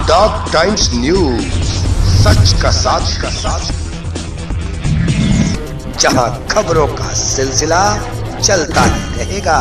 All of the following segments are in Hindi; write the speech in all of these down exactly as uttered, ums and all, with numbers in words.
डॉग टाइम्स न्यूज, सच का साथ का साथ, जहां खबरों का सिलसिला चलता ही रहेगा।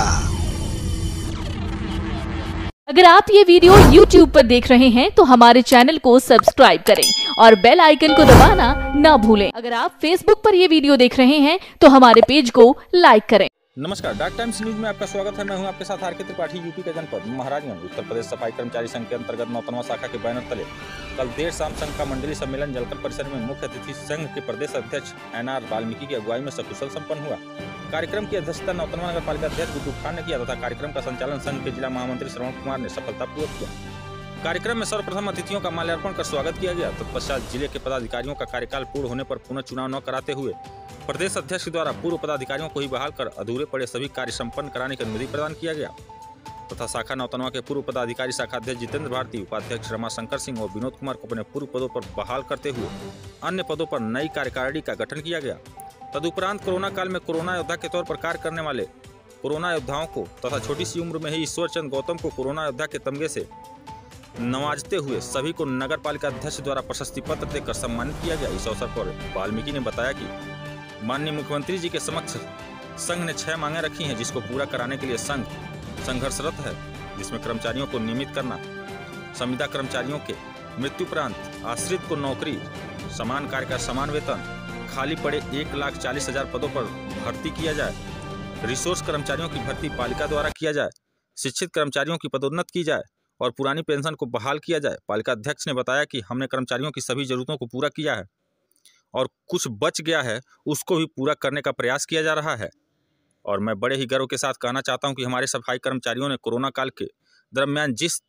अगर आप ये वीडियो YouTube पर देख रहे हैं तो हमारे चैनल को सब्सक्राइब करें और बेल आइकन को दबाना ना भूलें। अगर आप Facebook पर ये वीडियो देख रहे हैं तो हमारे पेज को लाइक करें। नमस्कार, डॉग टाइम्स न्यूज में आपका स्वागत है। मैं हूं आपके साथ आर.के. त्रिपाठी। यूपी के जनपद महाराजगंज उत्तर प्रदेश सफाई कर्मचारी संघ के अंतर्गत नौतनवा शाखा के बैनर तले कल देर शाम संघ का मंडलीय सम्मेलन जलकर परिसर में मुख्य अतिथि संघ के प्रदेश अध्यक्ष एन आर वाल्मीकि की अगुवाई में सकुशल संपन्न हुआ। कार्यक्रम की अध्यक्षता नौतनवा नगर पालिका अध्यक्ष गुड्डू खान ने किया तथा कार्यक्रम का संचालन संघ के जिला महामंत्री श्रवण कुमार ने सफलतापूर्वक किया। कार्यक्रम में सर्वप्रथम अतिथियों का माल्यार्पण कर स्वागत किया गया। तत्पश्चात जिले के पदाधिकारियों का कार्यकाल पूर्ण होने पर पुनः चुनाव न कराते हुए प्रदेश अध्यक्ष द्वारा पूर्व पदाधिकारियों को ही बहाल कर अधूरे पड़े सभी कार्य संपन्न कराने की अनुमति प्रदान किया गया तथा शाखा नौतनवा के पूर्व पदाधिकारी शाखा अध्यक्ष जितेंद्र भारती, उपाध्यक्ष रमाशंकर सिंह और विनोद कुमार को अपने पूर्व पदों पर बहाल करते हुए अन्य पदों पर नई कार्यकारिणी का गठन किया गया। तदुपरांत कोरोना काल में कोरोना योद्धा के तौर पर कार्य करने वाले कोरोना योद्धाओं को तथा छोटी सी उम्र में ही ईश्वर चंद गौतम को कोरोना योद्धा के तमगे से नवाजते हुए सभी को नगर पालिका अध्यक्ष द्वारा प्रशस्ति पत्र देकर सम्मानित किया गया। इस अवसर पर वाल्मीकि ने बताया कि माननीय मुख्यमंत्री जी के समक्ष संघ ने छह मांगे रखी हैं, जिसको पूरा कराने के लिए संघ संघर्षरत है, जिसमें कर्मचारियों को नियमित करना, संविदा कर्मचारियों के मृत्युपरांत आश्रित को नौकरी, समान कार्य का समान वेतन, खाली पड़े एक लाख चालीस हजार पदों पर भर्ती किया जाए, रिसोर्स कर्मचारियों की भर्ती पालिका द्वारा किया जाए, शिक्षित कर्मचारियों की पदोन्नत की जाए और पुरानी पेंशन को बहाल किया जाए। पालिका अध्यक्ष ने बताया कि हमने कर्मचारियों की सभी जरूरतों को पूरा किया है और कुछ बच गया है उसको भी पूरा करने का प्रयास किया जा रहा है। और मैं बड़े ही गर्व के साथ कहना चाहता हूं कि हमारे सफाई कर्मचारियों ने कोरोना काल के दरमियान जिस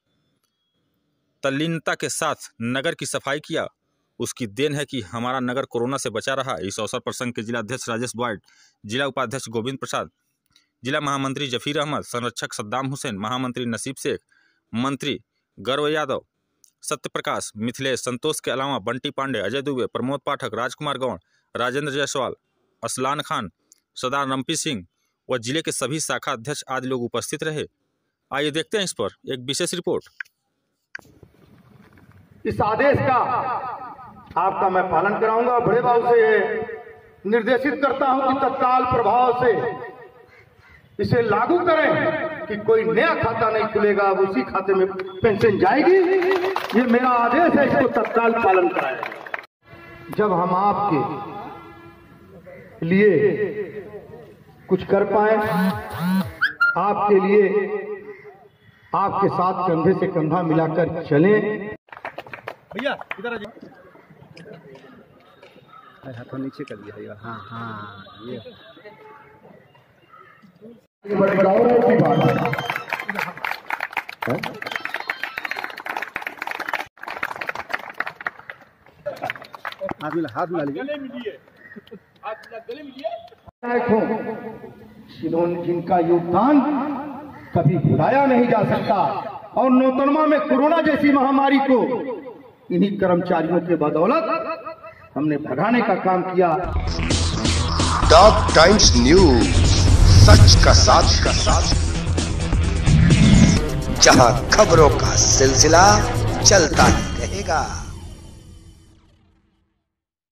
तल्लीनता के साथ नगर की सफाई किया, उसकी देन है कि हमारा नगर कोरोना से बचा रहा। इस अवसर पर संघ के जिला अध्यक्ष राजेश बॉयड, जिला उपाध्यक्ष गोविंद प्रसाद, जिला महामंत्री जफीर अहमद, संरक्षक सद्दाम हुसैन, महामंत्री नसीब शेख, मंत्री गर्व यादव, सत्य प्रकाश, मिथिलेश, संतोष के अलावा बंटी पांडे, अजय दुबे, प्रमोद पाठक, राजकुमार गौड़, राजेंद्र जायसवाल, असलान खान, सरदार रंपी सिंह व जिले के सभी शाखा अध्यक्ष आदि लोग उपस्थित रहे। आइए देखते हैं इस पर एक विशेष रिपोर्ट। इस आदेश का आपका मैं पालन कराऊंगा। बड़े भाव से ये निर्देशित करता हूं कि तत्काल प्रभाव से इसे लागू करें कि कोई नया खाता नहीं खुलेगा, अब उसी खाते में पेंशन जाएगी। ये मेरा आदेश है, इसको तत्काल पालन कराएं। जब हम आपके लिए कुछ कर पाए, आपके लिए आपके साथ कंधे से कंधा मिलाकर चलें। भैया इधर आ जाइए, हाथों नीचे कर दिया। हाँ हाँ, ये बड़े गौरव की बात है। हाथ मिला, हाथ मिला लीजिए, गले मिलिए। जिन्होंने जिनका योगदान कभी भुलाया नहीं जा सकता और नौतनवा में कोरोना जैसी महामारी को इन्हीं कर्मचारियों के बदौलत हमने भगाने का काम किया। डॉग टाइम्स न्यूज, सच का साथ का साथ, जहां खबरों का सिलसिला चलता ही रहेगा।